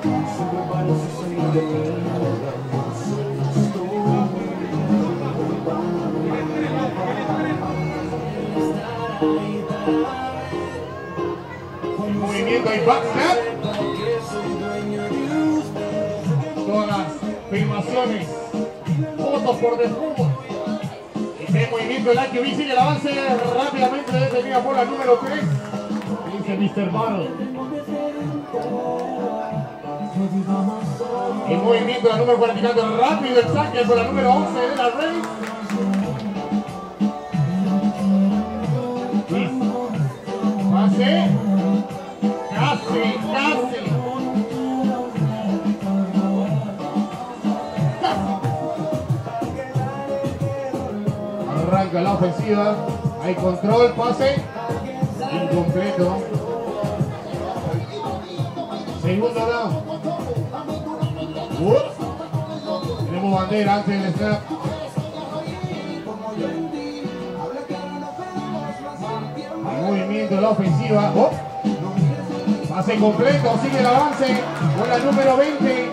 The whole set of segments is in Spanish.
Movimiento y backstab. Todas las filmaciones, fotos por desnudo. Este movimiento del IQB sigue el avance rápidamente, detenida por la número 3. Dice Mr. Battle. El movimiento de la número 44 rápido, el saque por la número 11 de la Rey. Pase. Casi. Arranca la ofensiva. Hay control, pase. Incompleto. Segundo down. Tenemos bandera antes del snap. El movimiento de la ofensiva. Pase completo, sigue el avance con la número 20.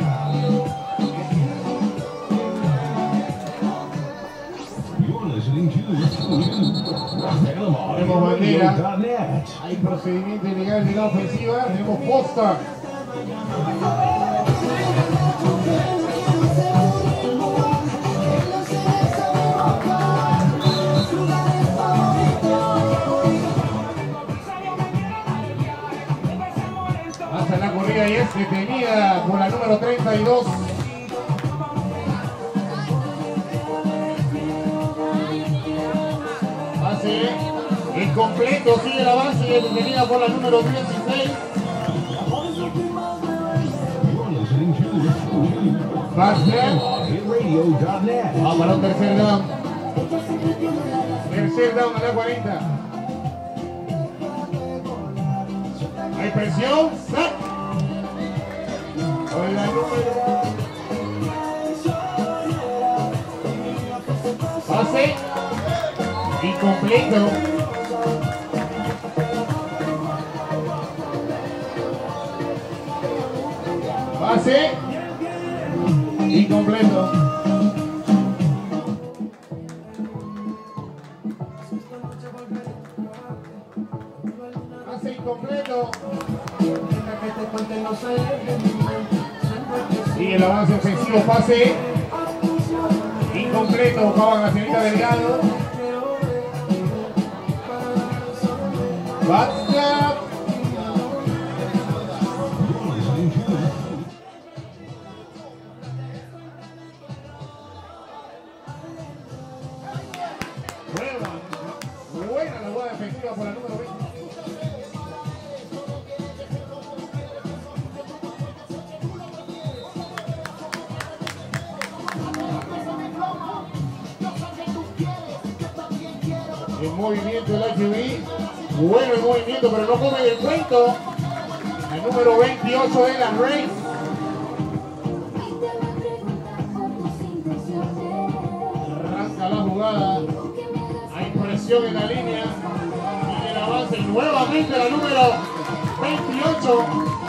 Tenemos bandera. Hay procedimiento ilegal de la ofensiva. Tenemos posta. Hasta la corrida y es detenida por la número 32. Pase incompleto, sigue el avance y es detenida por la número 16. Va para un tercer down. Tercer down a la 40. Hay presión. Sac. Con la número. Pase. Incompleto. Pase. Incompleto. Pase incompleto. Sigue el avance ofensivo, pase. Incompleto, buscaban a la señorita Delgado. Backstab. Buena la jugada defensiva por la número 20. El movimiento del IQB. Bueno el movimiento, pero no come del cuento. El número 28 de la Rey. Arranca la jugada. Hay presión en la línea. Y el avance nuevamente la número 28.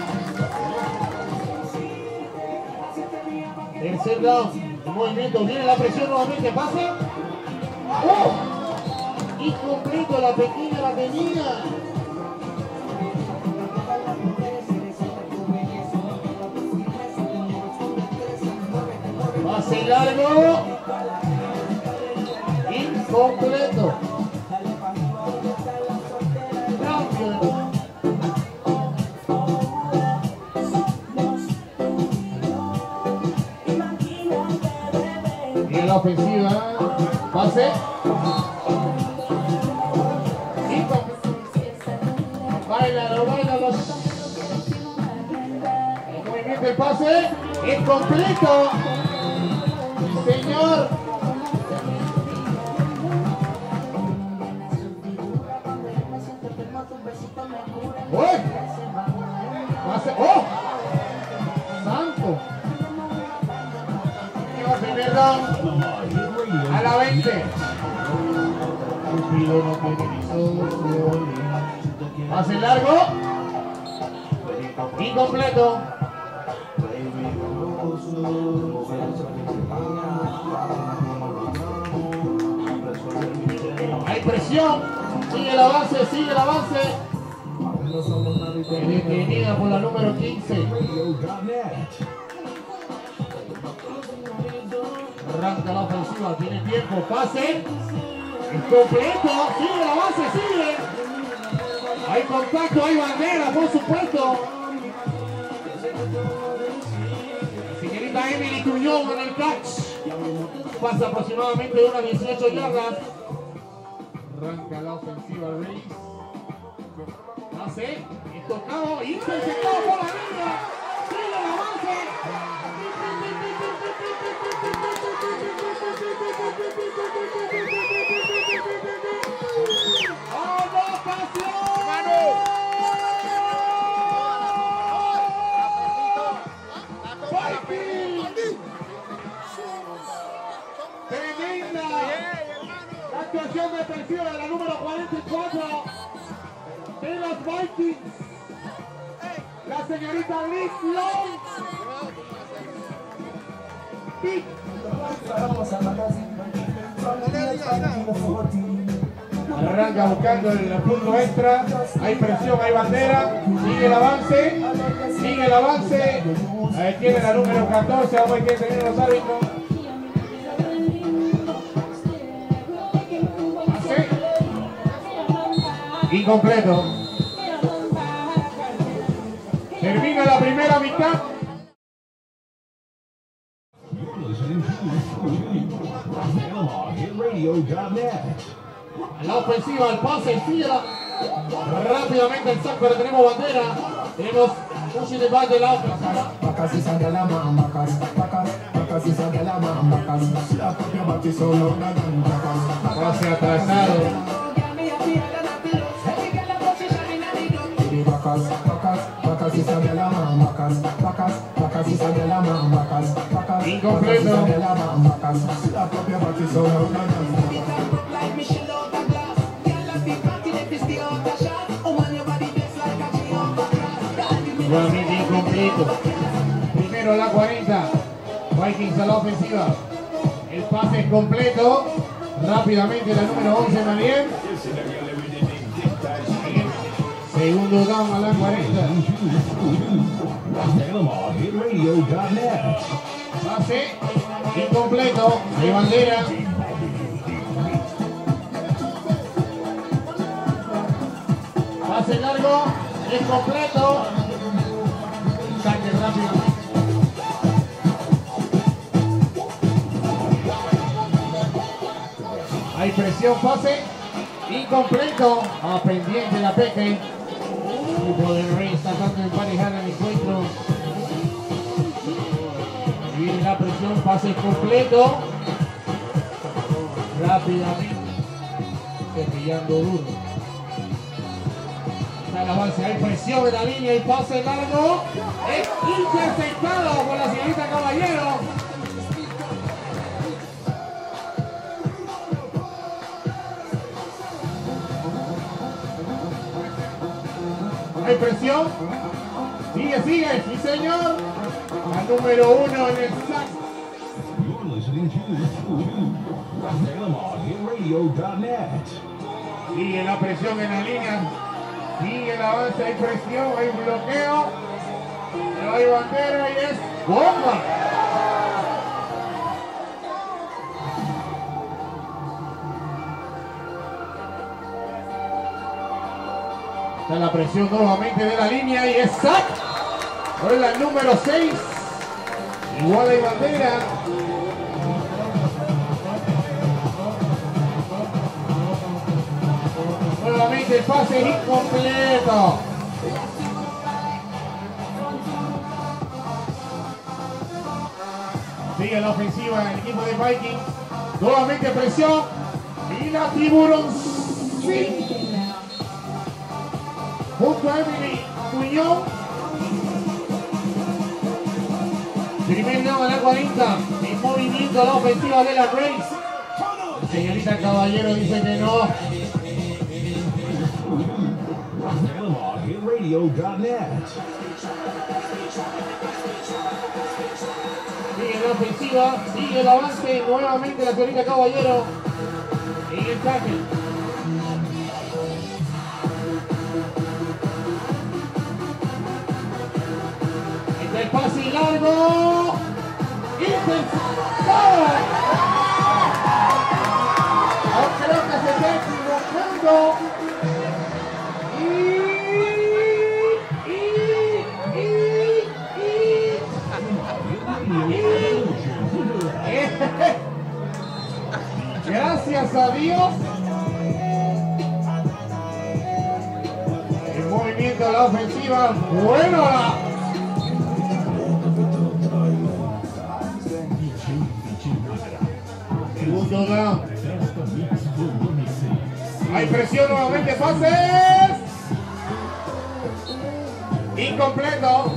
Tercer down. El movimiento. Viene la presión nuevamente. Pase. ¡Oh! Incompleto, la pequeña la tenía. Pase largo. Incompleto. Y en la ofensiva. Pase. Bailalo. El movimiento del pase es completo. Señor. Bueno. Pase. ¡Oh! Santo. Primer down. A la 20. Pase largo. Incompleto. presión. Sigue el avance, sigue el avance. Detenida por la número 15. Arranca la ofensiva, tiene tiempo, pase. Es completo, sigue el avance, sigue. Hay contacto, hay bandera, por supuesto. La señorita Emily Tuñón en el catch. Pasa aproximadamente unas 18 yardas. Arranca la ofensiva Reis. Pase, es tocado, interceptado por la línea. Sigue el avance. Tremenda la actuación defensiva de la número 44 de los Vikings, la señorita Liz Long. Arranca buscando el punto extra, hay presión, hay bandera, sigue el avance, sigue el avance. Ahí tiene la número 14, vamos a ver quién tiene los árbitros. Incompleto. Termina la primera mitad. A la ofensiva, el pase, tira rápidamente el saco, ahora tenemos bandera. Tenemos un shitibag de la ofensiva. Pase atrasado. Incompleto. Nuevamente incompleto. Primero la 40. Vikings a la ofensiva. El pase es completo. Rápidamente la número 11 Mariel. Segundo down a la 40. Pase incompleto. Hay bandera. Pase largo. Es completo. Saque rápido. Hay presión, pase. Incompleto. A pendiente la Peque. El equipo de Rey tratando de emparejar el encuentro. Y viene la presión, pase completo. Rápidamente. Cepillando duro. Está el avance, hay presión en la línea y pase largo. Es interceptado por la señorita Caballero. Hay presión. Sigue, sigue, sí señor. La número 1 en el sack. Sigue la presión en la línea. Sigue el avance, hay presión, hay bloqueo. Pero hay bandera y es bomba. Está la presión nuevamente de la línea y es sack por la número 6. Igual hay bandera. Nuevamente el pase es incompleto. Sigue la ofensiva del equipo de Vikings. Nuevamente presión. Y la Tiburón. Sí. Junto a Emily Muñoz. Primer down a la 40. En movimiento a la ofensiva de la Race. La señorita Caballero dice que no. Sigue la ofensiva, sigue el avance. Nuevamente la señorita Caballero en el tackle. El pase largo. Interceptado. Creo que se está equivocando. Gracias a Dios. El movimiento de la ofensiva. Bueno, segundo down. Hay presión nuevamente. Pases. Incompleto.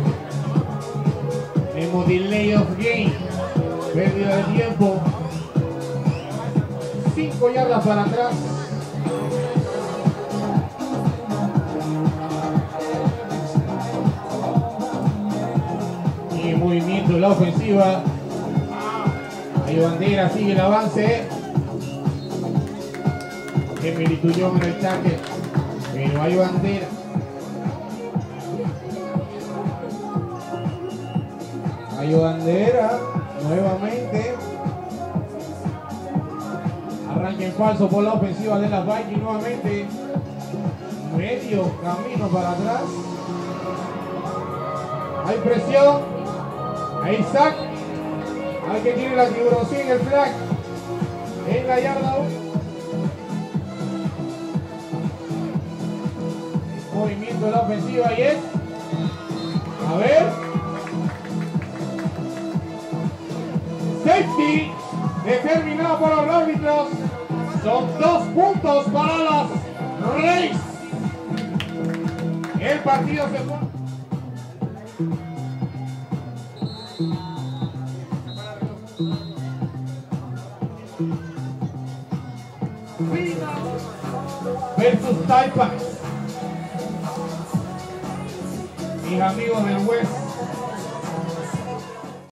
Tenemos delay of game. Pérdida de tiempo. 5 yardas para atrás. Y movimiento de la ofensiva. Hay bandera, sigue el avance. Emily Tullón en el tackle. Pero hay bandera. Hay bandera. Nuevamente. Arranque en falso por la ofensiva de las Vikings nuevamente. Medio camino para atrás. Hay presión. Hay sack. Hay que tiene la tiburoncía en el flag. En la yarda 1. Movimiento de la ofensiva y es. A ver. Safety. Determinado por los árbitros. Son 2 puntos para los Rays. El partido se fue. Versus Taipas. Mis amigos del West.